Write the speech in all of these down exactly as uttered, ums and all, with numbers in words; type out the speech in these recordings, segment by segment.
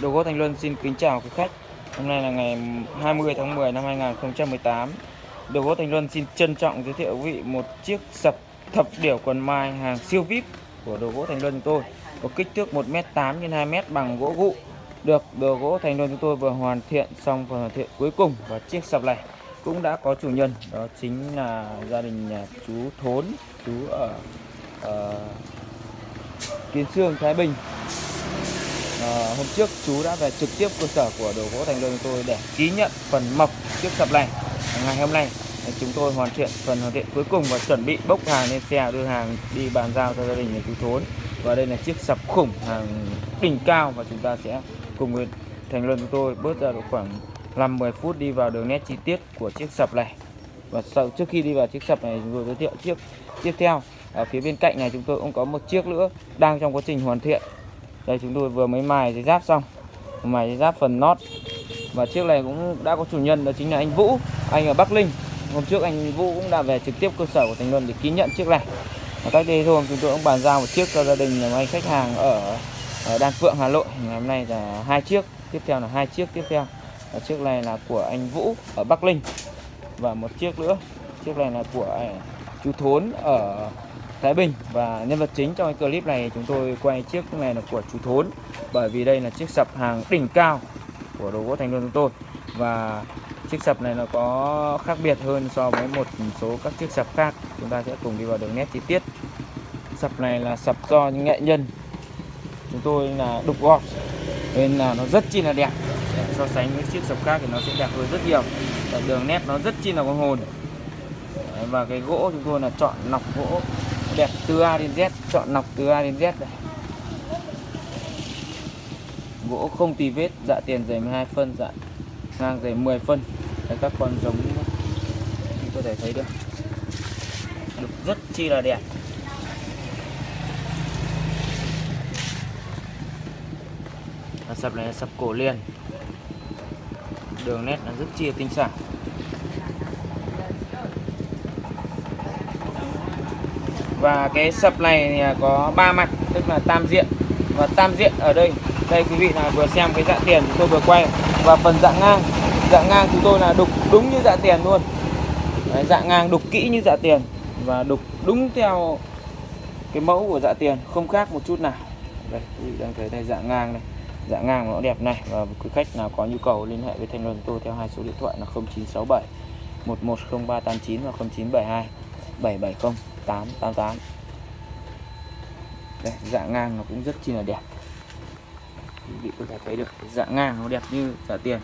Đồ gỗ Thành Luân xin kính chào quý khách. Hôm nay là ngày hai mươi tháng mười năm hai nghìn không trăm mười tám. Đồ gỗ Thành Luân xin trân trọng giới thiệu quý vị một chiếc sập thập điểu quần mai hàng siêu vi ai pi của đồ gỗ Thành Luân chúng tôi. Có kích thước một mét tám nhân hai mét bằng gỗ gụ. Được đồ gỗ Thành Luân chúng tôi vừa hoàn thiện xong phần hoàn thiện cuối cùng, và chiếc sập này cũng đã có chủ nhân, đó chính là gia đình nhà chú Thốn, chú ở uh, Kiến Sương, Thái Bình. À, hôm trước chú đã về trực tiếp cơ sở của đồ gỗ Thành Luân chúng tôi để ký nhận phần mộc chiếc sập này. Ngày hôm nay chúng tôi hoàn thiện phần hoàn thiện cuối cùng và chuẩn bị bốc hàng lên xe đưa hàng đi bàn giao cho gia đình nhà chú Thốn. Và đây là chiếc sập khủng hàng đỉnh cao, và chúng ta sẽ cùng với Thành Luân chúng tôi bớt ra độ khoảng năm mười phút đi vào đường nét chi tiết của chiếc sập này. Và sau trước khi đi vào chiếc sập này, chúng tôi giới thiệu chiếc tiếp theo. Ở phía bên cạnh này chúng tôi cũng có một chiếc nữa đang trong quá trình hoàn thiện. Đây chúng tôi vừa mới mài giấy giáp xong, mài giấy giáp phần nót. Và chiếc này cũng đã có chủ nhân, đó chính là anh Vũ, anh ở Bắc Ninh. Hôm trước anh Vũ cũng đã về trực tiếp cơ sở của Thành Luân để ký nhận chiếc này. Và cách đây thôi chúng tôi cũng bàn giao một chiếc cho gia đình nhà anh khách hàng ở, ở Đan Phượng, Hà Nội. Ngày hôm nay là hai chiếc, tiếp theo là hai chiếc tiếp theo. Và chiếc này là của anh Vũ ở Bắc Ninh, và một chiếc nữa, chiếc này là của chú Thốn ở Thái Bình. Và nhân vật chính trong cái clip này chúng tôi quay chiếc này là của chú Thốn, bởi vì đây là chiếc sập hàng đỉnh cao của đồ gỗ Thành Luân chúng tôi. Và chiếc sập này nó có khác biệt hơn so với một số các chiếc sập khác. Chúng ta sẽ cùng đi vào đường nét chi tiết. Sập này là sập do những nghệ nhân chúng tôi là đục gọt nên là nó rất chi là đẹp. So sánh với chiếc sập khác thì nó sẽ đẹp hơn rất nhiều. Và đường nét nó rất chi là có hồn. Và cái gỗ chúng tôi là chọn nọc gỗ đẹp từ A đến Z, chọn nọc từ A đến Z này. Gỗ không tì vết, dạ tiền dày mười hai phân, dạ ngang dày mười phân. Đấy, các con giống như có thể thấy được, được rất chi là đẹp. Và sập này là sập cổ liền, đường nét là rất chi là tinh xảo. Và cái sập này thì có ba mặt, tức là tam diện. Và tam diện ở đây, đây quý vị là vừa xem cái dạ tiền tôi vừa quay. Và phần dạ ngang, dạ ngang chúng tôi là đục đúng như dạ tiền luôn. Đấy, dạ ngang đục kỹ như dạ tiền và đục đúng theo cái mẫu của dạ tiền, không khác một chút nào. Đây quý vị đang thấy đây, dạ ngang này, dạ ngang nó đẹp này. Và quý khách nào có nhu cầu liên hệ với Thành Luân tôi theo hai số điện thoại là không chín sáu bảy một một không ba tám chín và không chín bảy hai bảy bảy không tám tám tám. Đây, dạ ngang nó cũng rất chi là đẹp. Quý vị có thể thấy được dạ ngang nó đẹp như dạ tiền.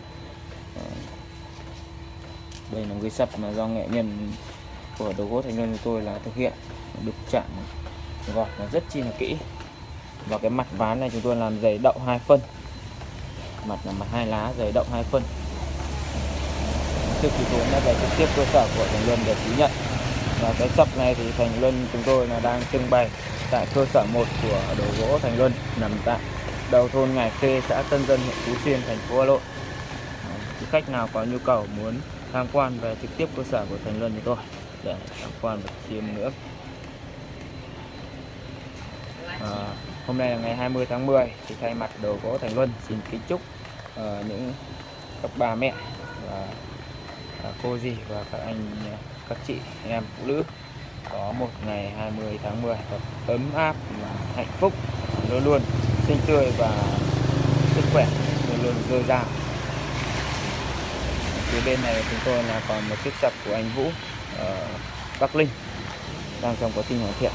Đây là một cái sập mà do nghệ nhân của đồ gỗ Thành Luân của tôi là thực hiện, đục chạm gọt là rất chi là kỹ. Và cái mặt ván này chúng tôi làm dày đậu hai phân, mặt là mặt hai lá, dày đậu hai phân. Trước khi tôi đã về trực tiếp cơ sở của Thành Luân để ký nhận. Và cái sập này thì Thành Luân chúng tôi là đang trưng bày tại cơ sở một của đồ gỗ Thành Luân, nằm tại đầu thôn Ngải Khê, xã Tân Dân, huyện Phú Xuyên, thành phố Hà Nội. Quý khách nào có nhu cầu muốn tham quan về trực tiếp cơ sở của Thành Luân của tôi để tham quan và chiêm nữa. À, hôm nay là ngày hai mươi tháng mười, thì thay mặt đồ gỗ Thành Luân xin kính chúc uh, những các bà mẹ và uh, cô dì và các anh, các chị em phụ nữ có một ngày hai mươi tháng mười thật ấm áp và hạnh phúc, luôn luôn xinh tươi và sức khỏe luôn luôn dồi dào. Phía bên này chúng tôi là còn một chiếc sập của anh Vũ ở Bắc Ninh đang trong quá trình hoàn thiện.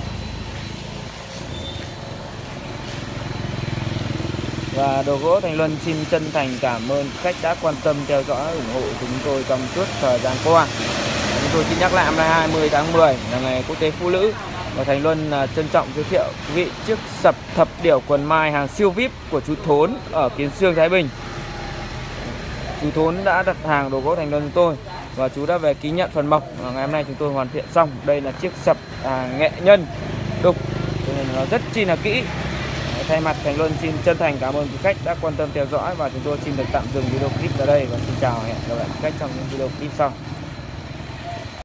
Và đồ gỗ Thành Luân xin chân thành cảm ơn khách đã quan tâm theo dõi ủng hộ chúng tôi trong suốt thời gian qua. Chúng tôi xin nhắc lại hôm nay hai mươi tháng mười là ngày quốc tế phụ nữ, và Thành Luân trân trọng giới thiệu quý vị chiếc sập thập điểu quần mai hàng siêu vi ai pi của chú Thốn ở Kiến Sương, Thái Bình. Chú Thốn đã đặt hàng đồ gỗ Thành Luân chúng tôi và chú đã về ký nhận phần mộc. Và ngày hôm nay chúng tôi hoàn thiện xong. Đây là chiếc sập à, nghệ nhân đục, cho nên nó rất chi là kỹ. Thay mặt Thành Luân xin chân thành cảm ơn quý khách đã quan tâm theo dõi, và chúng tôi xin được tạm dừng video clip ở đây và xin chào, hẹn gặp lại quý khách trong những video clip sau.